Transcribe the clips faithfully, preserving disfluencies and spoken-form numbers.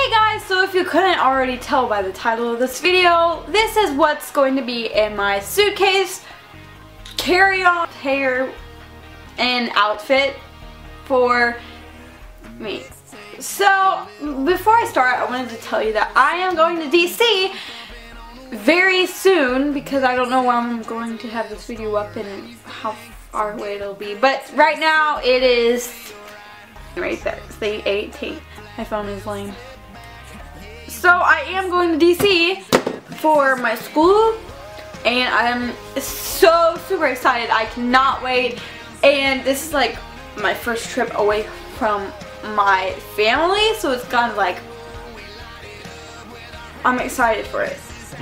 Hey guys, so if you couldn't already tell by the title of this video, this is what's going to be in my suitcase, carry-on, hair, and outfit for me. So, before I start, I wanted to tell you that I am going to D C very soon, because I don't know when I'm going to have this video up and how far away it'll be. But right now, it is right there. It's the eighteenth. My phone is lame. So I am going to D C for my school, and I'm so super excited. I cannot wait. And this is like my first trip away from my family, so it's kind of like I'm excited for it.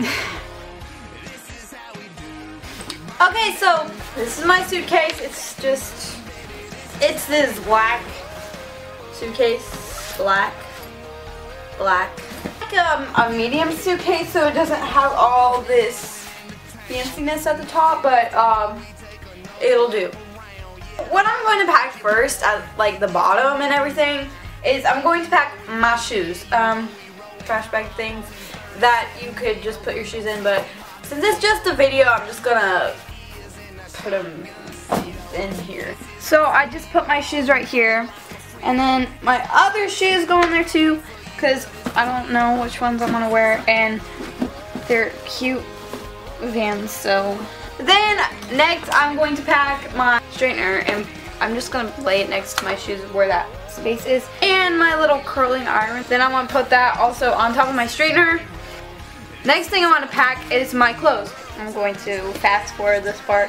Okay, so this is my suitcase. It's just, it's this black suitcase, black, black. Like um, a medium suitcase, so it doesn't have all this fanciness at the top, but um, it'll do. What I'm going to pack first, at like the bottom and everything, is I'm going to pack my shoes. Um, trash bag things that you could just put your shoes in, but since it's just a video, I'm just gonna put them in here. So I just put my shoes right here, and then my other shoes go in there too, because I don't know which ones I'm gonna wear, and they're cute Vans. So then next I'm going to pack my straightener, and I'm just gonna lay it next to my shoes where that space is, and my little curling iron. Then I'm gonna put that also on top of my straightener. Next thing I want to pack is my clothes. I'm going to fast forward this part.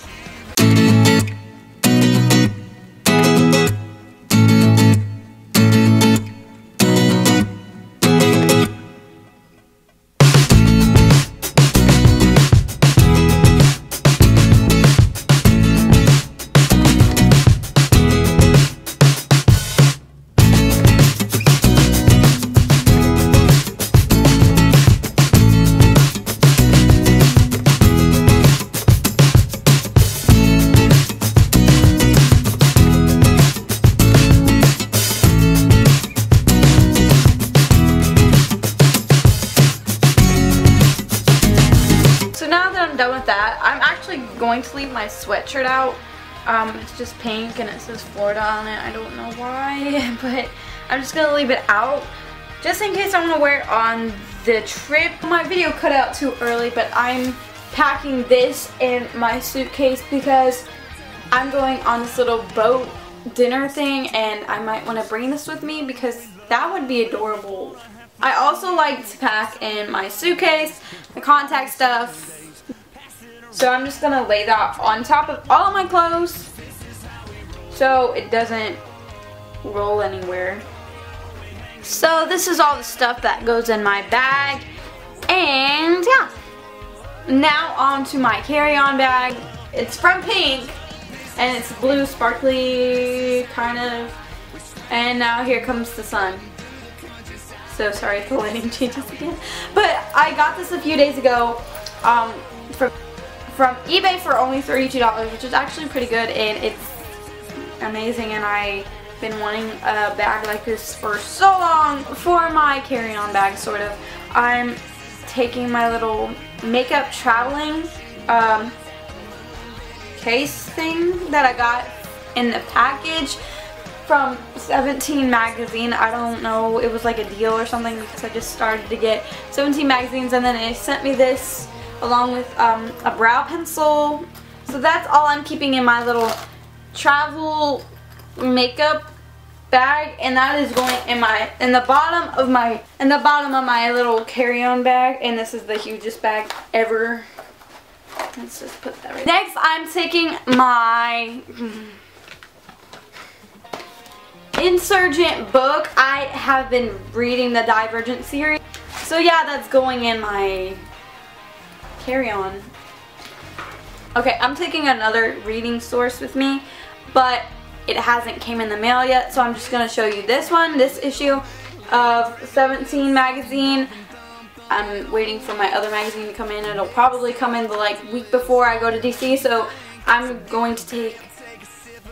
Done with that, I'm actually going to leave my sweatshirt out. Um, it's just pink and it says Florida on it. I don't know why, but I'm just gonna leave it out just in case I want to wear it on the trip. My video cut out too early, but I'm packing this in my suitcase because I'm going on this little boat dinner thing, and I might want to bring this with me because that would be adorable. I also like to pack in my suitcase, the contact stuff. So I'm just going to lay that on top of all of my clothes so it doesn't roll anywhere. So this is all the stuff that goes in my bag. And yeah. Now on to my carry-on bag. It's from Pink, and it's blue sparkly kind of. And now here comes the sun. So sorry if the lighting changes again. But I got this a few days ago um, from from eBay for only thirty-two dollars, which is actually pretty good, and it's amazing, and I've been wanting a bag like this for so long for my carry-on bag, sort of. I'm taking my little makeup traveling um, case thing that I got in the package from seventeen magazine. I don't know, it was like a deal or something, because I just started to get seventeen magazines, and then they sent me this along with um, a brow pencil. So that's all I'm keeping in my little travel makeup bag, and that is going in my in the bottom of my in the bottom of my little carry-on bag, and this is the hugest bag ever. Let's just put that right. Next, I'm taking my Insurgent book. I have been reading the Divergent series, so yeah, that's going in my carry-on. Okay, I'm taking another reading source with me, but it hasn't came in the mail yet, so I'm just going to show you this one, this issue of seventeen magazine. I'm waiting for my other magazine to come in. It'll probably come in the like week before I go to D C, so I'm going to take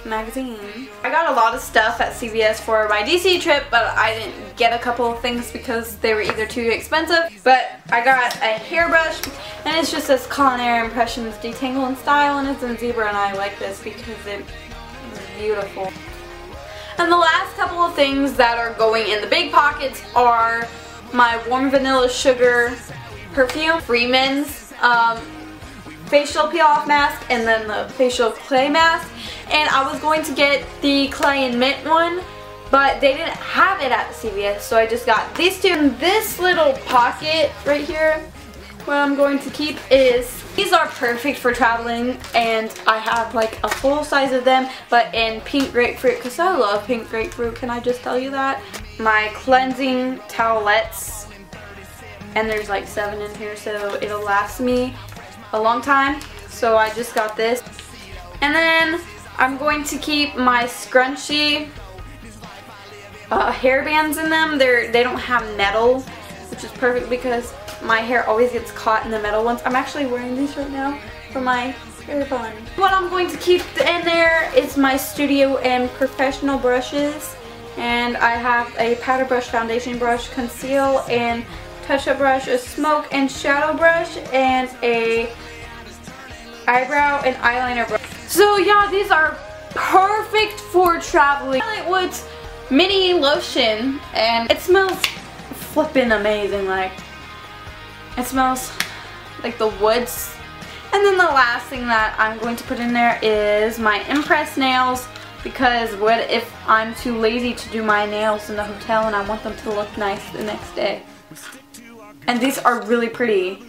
magazine. I got a lot of stuff at C V S for my D C trip, but I didn't get a couple of things because they were either too expensive. But I got a hairbrush, and it's just this Conair Impressions Detangle in Style, and it's in zebra, and I like this because it is beautiful. And the last couple of things that are going in the big pockets are my Warm Vanilla Sugar perfume, Freeman's um, facial peel off mask, and then the facial clay mask. And I was going to get the clay and mint one, but they didn't have it at C V S, so I just got these two. In this little pocket right here, what I'm going to keep is, these are perfect for traveling, and I have like a full size of them, but in pink grapefruit, because I love pink grapefruit, can I just tell you that? My cleansing towelettes, and there's like seven in here, so it'll last me a long time, so I just got this. And then I'm going to keep my scrunchie uh, hair bands in them. They're, they don't have metal, which is perfect because my hair always gets caught in the metal ones. I'm actually wearing these right now for my hair bun. What I'm going to keep in there is my Studio M professional brushes, and I have a powder brush, foundation brush, conceal and touch-up brush, a smoke and shadow brush, and a eyebrow and eyeliner brush. So yeah, these are perfect for traveling. Charlotte Woods mini lotion, and it smells flippin' amazing. Like, it smells like the woods. And then the last thing that I'm going to put in there is my Impress nails, because what if I'm too lazy to do my nails in the hotel and I want them to look nice the next day. And these are really pretty.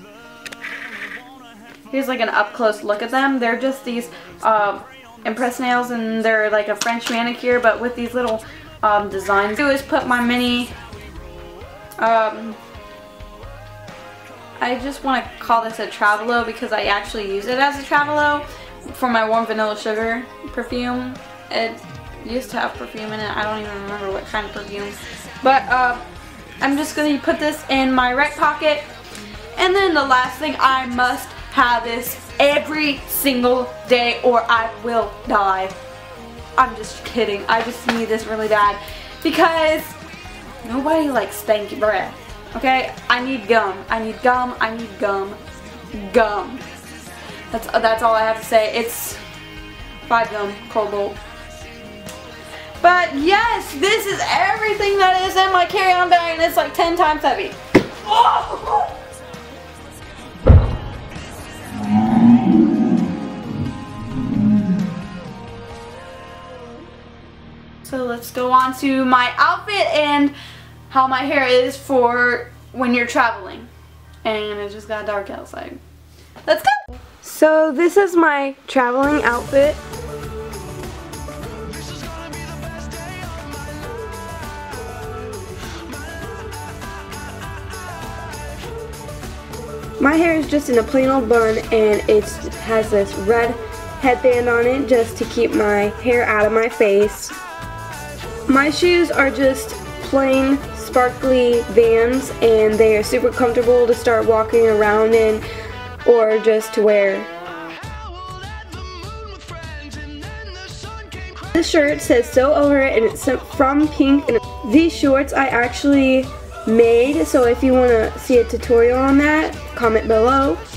Here's like an up-close look at them. They're just these um, Impress nails, and they're like a French manicure, but with these little um, designs. What I do is put my mini, um, I just want to call this a Travelo because I actually use it as a Travelo for my Warm Vanilla Sugar perfume. It used to have perfume in it. I don't even remember what kind of perfume. But uh, I'm just going to put this in my right pocket. And then the last thing, I must have this every single day or I will die. I'm just kidding. I just need this really bad because nobody likes stanky breath. Okay? I need gum. I need gum. I need gum. Gum. That's that's all I have to say. It's five gum Cobalt. But yes, this is everything that is in my carry-on bag, and it's like ten times heavy. Oh! So let's go on to my outfit and how my hair is for when you're traveling. And it just got dark outside. Let's go! So this is my traveling outfit. My hair is just in a plain old bun, and it has this red headband on it just to keep my hair out of my face. My shoes are just plain sparkly Vans, and they are super comfortable to start walking around in or just to wear. This shirt says "So Over It," and it's from Pink. And these shorts I actually made, so if you want to see a tutorial on that, comment below.